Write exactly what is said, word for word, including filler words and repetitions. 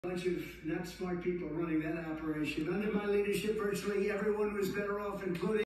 bunch of not smart people running that operation. Under my leadership, virtually everyone was better off, including